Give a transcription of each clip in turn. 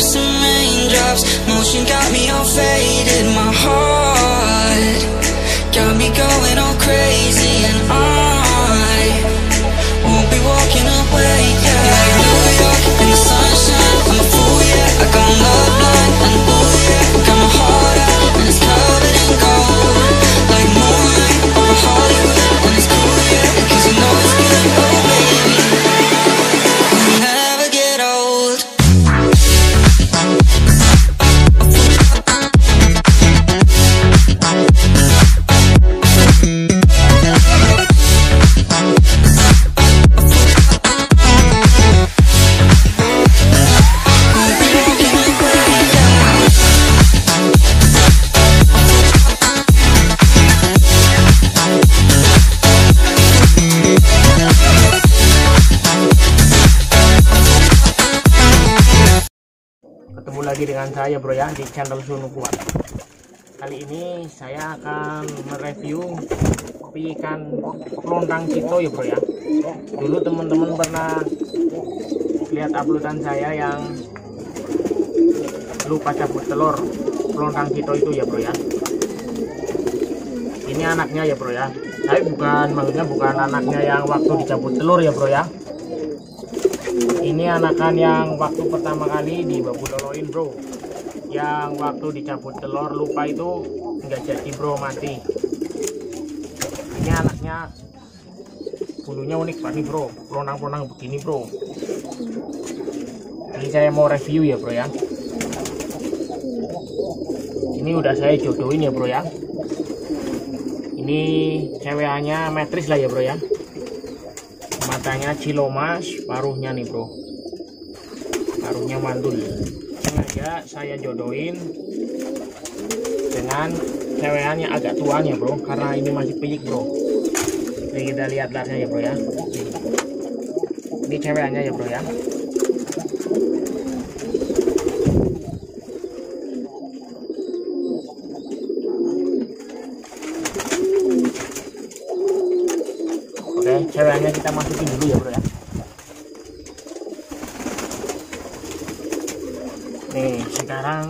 some raindrops. Motion got me all faded. My heart got me going all crazy, and I won't be walking away. Yeah, like New York in the sunshine. I'm a fool, yeah. I got love blind, and ooh yeah, got my heart out and it's covered in gold. Like moonlight over Hollywood, and it's cool, yeah, 'cause you know it's good. Oh baby, we'll never get old. Ketemu lagi dengan saya bro ya di channel Sunu Kuat. Kali ini saya akan mereview ikan pelontang cito ya bro ya. Dulu teman-teman pernah lihat uploadan saya yang lupa cabut telur pelontang cito itu ya bro ya. Ini anaknya ya bro ya. Saya maksudnya bukan anaknya yang waktu dicabut telur ya bro ya. Ini anakan yang waktu pertama kali dibabuloloin bro, yang waktu dicabut telur lupa itu nggak jadi bro, mati. Ini anaknya bulunya unik banget bro, pelonang-pelonang begini bro. Ini saya mau review ya bro ya. Ini udah saya jodohin ya bro ya. Ini cewekannya metris lah ya bro ya. Matanya cilomas, paruhnya nih bro, paruhnya mantul. Sengaja saya jodohin dengan cewekannya agak tuanya bro, karena ini masih piyik bro. Jadi kita lihat larnya ya bro ya. Ini cewekannya ya bro ya. Oke, cewekannya kita masukin dulu ya bro ya. Nih sekarang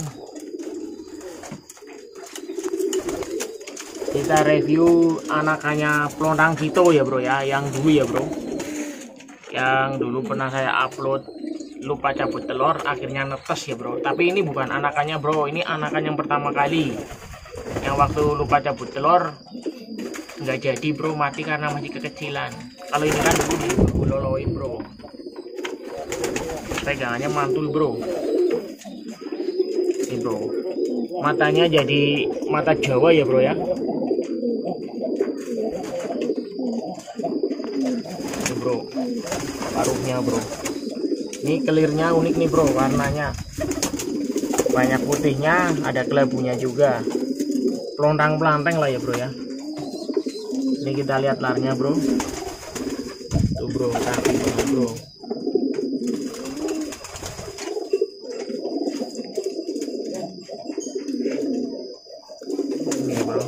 kita review anakannya pelontang cito ya bro ya, yang dulu ya bro, yang dulu pernah saya upload lupa cabut telur akhirnya netes ya bro. Tapi ini bukan anakannya bro, ini anakan yang pertama kali, yang waktu lupa cabut telur nggak jadi bro, mati karena masih kekecilan. Kalau ini kan dulu dibuloloin bro, pegangannya mantul bro. Ini bro, matanya jadi mata Jawa ya bro ya. Ini bro, paruhnya bro. Ini kelirnya unik nih bro, warnanya banyak putihnya, ada kelabunya juga. Pelontang pelanteng lah ya bro ya. Ini kita lihat larnya bro. Tuh bro, kaki banget bro. Ini bro.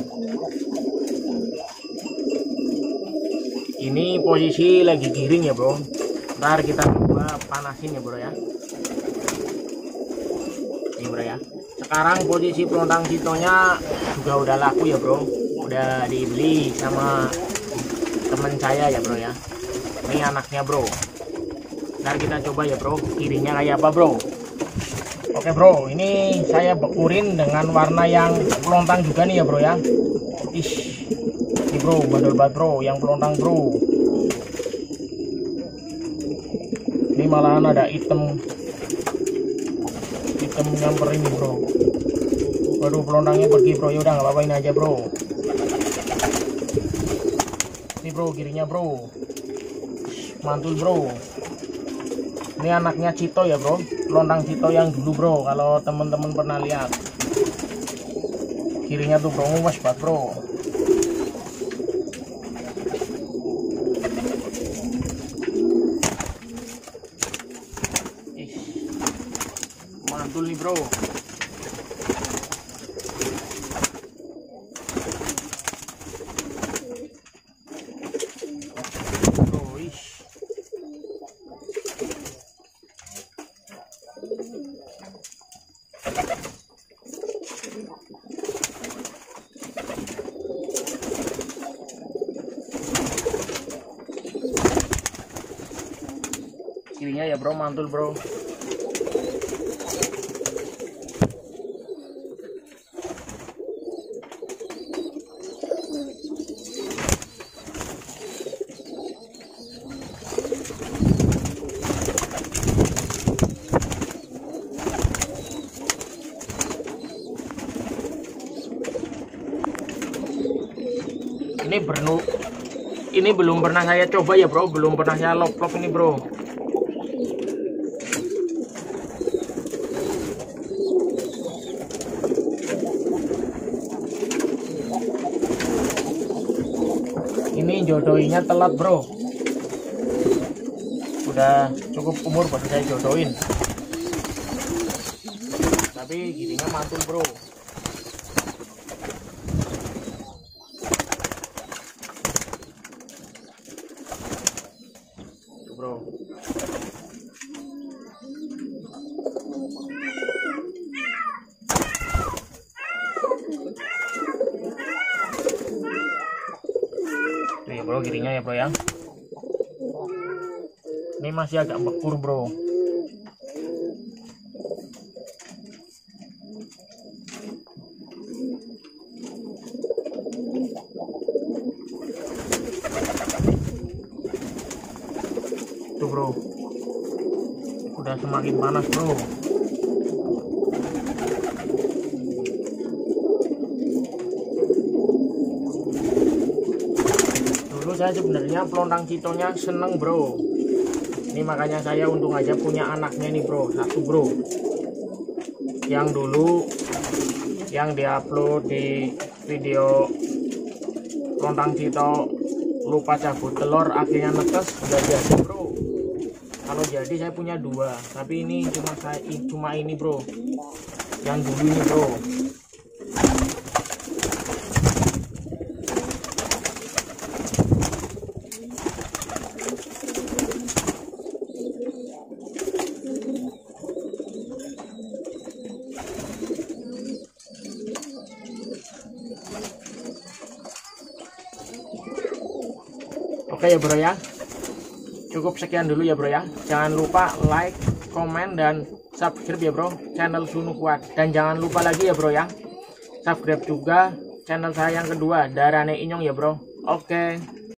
Ini posisi lagi giring ya bro. Ntar kita coba panasin ya bro ya. Ini bro ya. Sekarang posisi pelontang citonya juga udah laku ya bro, udah dibeli sama temen saya ya bro ya. Ini anaknya bro. Ntar kita coba ya bro, kirinya kayak apa bro. Oke bro, ini saya bekurin dengan warna yang pelontang juga nih ya bro ya. Ish, ini bro, bandel banget bro, yang pelontang bro. Ini malahan ada hitam nyamperin nih bro. Waduh, pelontangnya pergi bro, yaudah nggak apa-apa, ini aja bro. Ini bro, kirinya bro, mantul bro. Ini anaknya cito ya bro, pelontang cito yang dulu bro, kalau teman-teman pernah lihat. Kirinya tuh bro, nguas banget bro. Mantul nih bro. Kirinya ya bro, mantul bro. Ini belum pernah saya coba ya bro, belum pernah saya lop-lop ini bro. Ini jodohinnya telat bro, udah cukup umur baru saya jodohin, tapi giringnya mantul bro. Bro, tuh ya bro, giringnya ya bro ya. Ini masih agak bekur bro. Tuh bro, udah semakin panas bro. Dulu saya sebenarnya pelontang citonya seneng bro. Ini makanya saya untung aja punya anaknya nih bro, satu bro. Yang dulu yang diupload di video pelontang cito lupa cabut telur akhirnya netes, udah jadi bro. Kalau jadi saya punya dua, tapi ini cuma ini bro, yang dulu ini bro. Oke ya bro ya, cukup sekian dulu ya bro ya. Jangan lupa like, komen, dan subscribe ya bro channel Sunu Kuat. Dan jangan lupa lagi ya bro ya, subscribe juga channel saya yang kedua, Darane Inyong ya bro. Oke.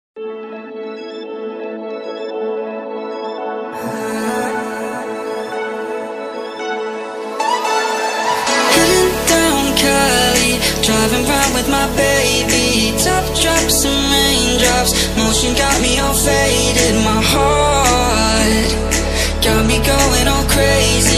Driving round with my baby, top drops and raindrops, motion got me all faded, my heart got me going all crazy.